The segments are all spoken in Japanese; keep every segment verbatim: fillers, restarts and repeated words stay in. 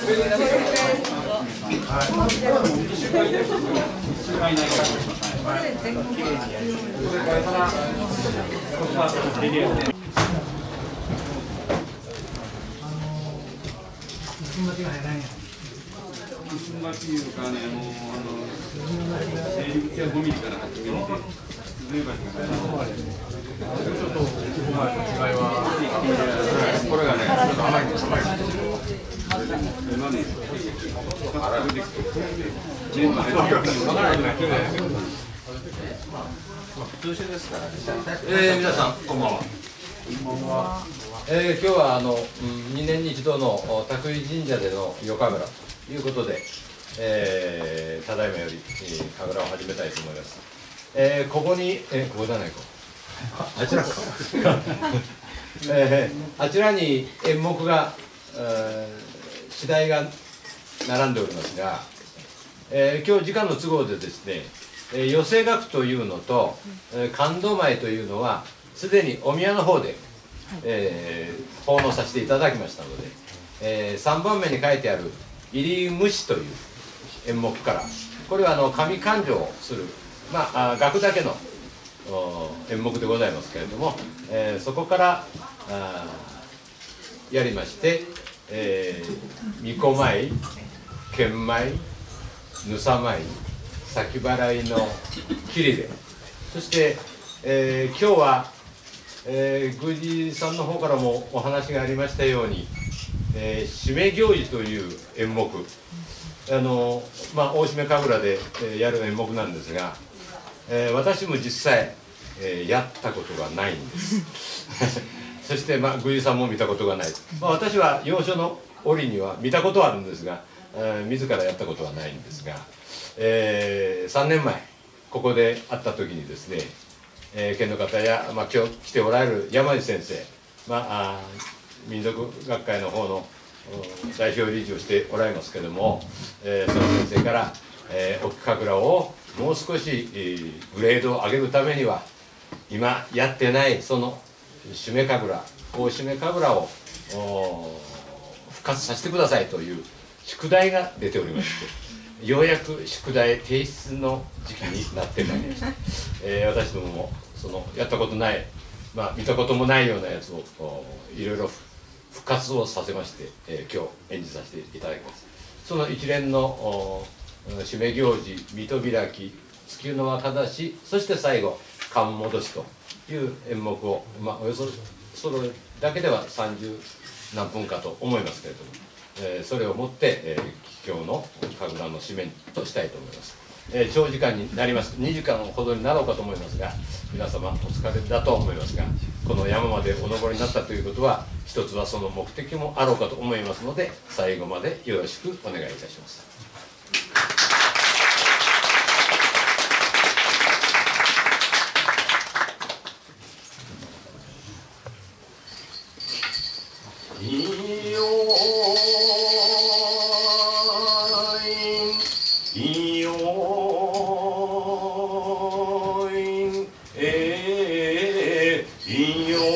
まっていうかね、もうあの生理口はごミリからはちミリで、上歯がちょっと違いは、これがね、ちょっと甘いんです。甘いんです。今ね、洗うできて、全部ね、わからないけど、普通種ですからね。 えー、皆さんこんばんは。えー、今日はあの、うん、にねんに一度の宅井神社での夜神楽ということで、えー、ただいまより、えー、神楽を始めたいと思います。えー、ここに、えー、ここじゃないか、あ, あちらか、えー、あちらに演目が、えー、次第が並んでおりますが、えー、今日時間の都合でですね、えー、寄席楽というのと、えー、神道舞というのはすでにお宮の方で、えー、奉納させていただきましたので、えー、さんばんめに書いてある「入り虫」という演目から、これはあの神勘定をする、まあ、あ楽だけの演目でございますけれども、えー、そこからあやりまして、えー、巫女舞、剣舞、ぬさ舞、先払いの切りで、そして、えー、今日は、えー、宮司さんの方からもお話がありましたように、えー、締め行事という演目、あのまあ、大締め神楽で、えー、やる演目なんですが、えー、私も実際、えー、やったことがないんですそして、まあ、宮司さんも見たことがない、まあ、私は幼少の折には見たことはあるんですが、えー、自らやったことはないんですが、えー、さんねんまえここで会った時にですね、えー、県の方や、まあ、今日来ておられる山地先生、まあ、あ民族学会の方の代表理事をしておられますけれども、えー、その先生から、えー、置き神楽をもう少し、えー、グレードを上げるためには今やってないその締め神楽、大締め神楽を復活させてくださいという宿題が出ておりまして、ようやく宿題提出の時期になってまいりました、えー、私どももそのやったことない、まあ、見たこともないようなやつをいろいろ復活をさせまして、えー、今日演じさせていただきます。その一連の締め行事、水戸開き、月の若出し、そして最後寒戻しという演目を、まあ、およそそれだけでは三十何分かと思いますけれども、えー、それをもって、えー、今日の神楽の締めとしたいと思います。えー、長時間になります。にじかんほどになろうかと思いますが、皆様お疲れだと思いますが、この山までお登りになったということは一つはその目的もあろうかと思いますので、最後までよろしくお願いいたします。いいよいいよえー、いいよ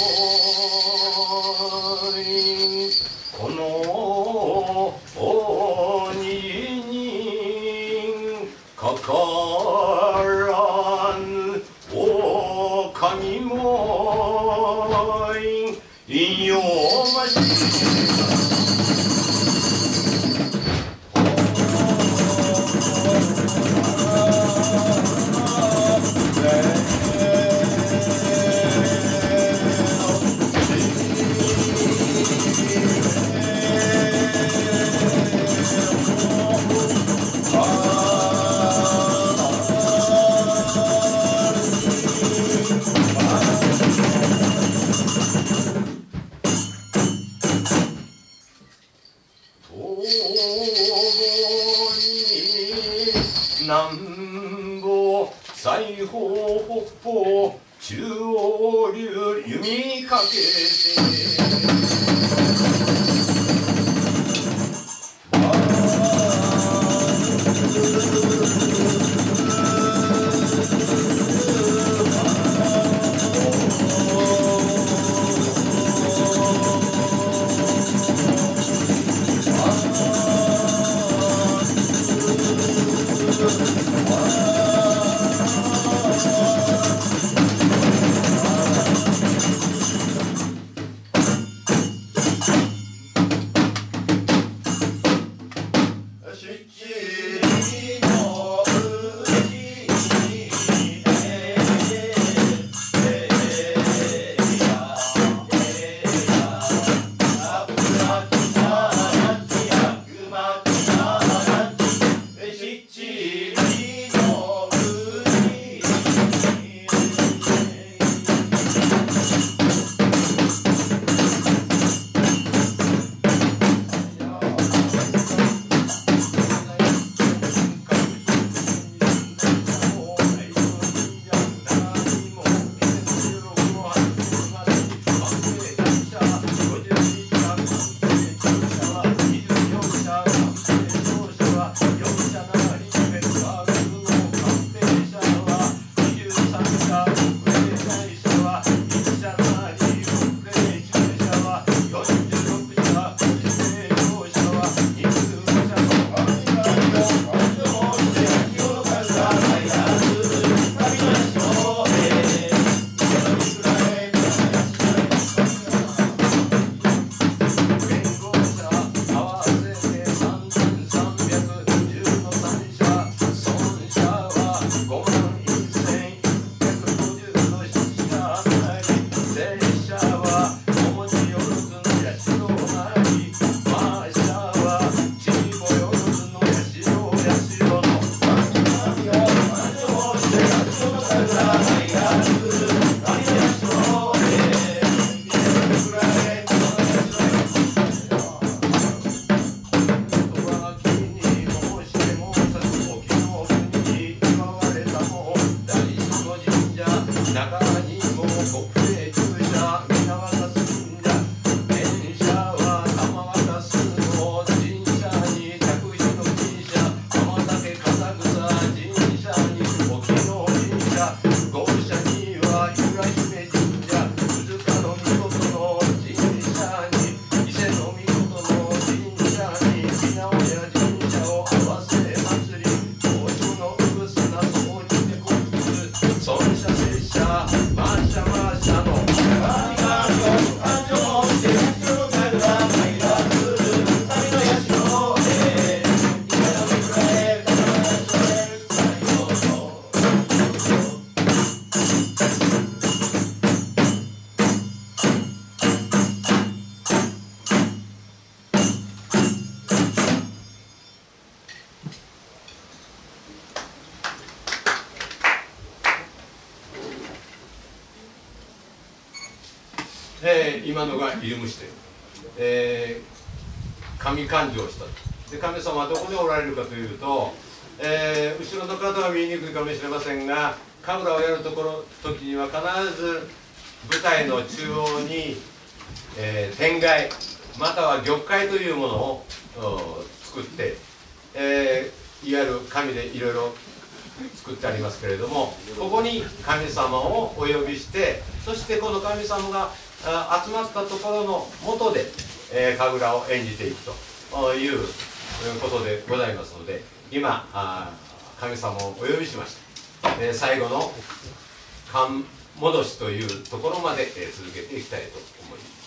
この鬼にかからぬ狼もいいよまし南郷西方北方中央流弓かけてあえー、今のが入り虫で、えー、神勘定したと。で神様はどこにおられるかというと、えー、後ろの方は見えにくいかもしれませんが、神楽をやるところ時には必ず舞台の中央に、えー、天蓋または玉蓋というものを作って、えー、いわゆる紙でいろいろ作ってありますけれども、ここに神様をお呼びして、そしてこの神様が集まったところの下で、えー、神楽を演じていくということでございますので、今神様をお呼びしました、えー、最後の神戻しというところまで、えー、続けていきたいと思います。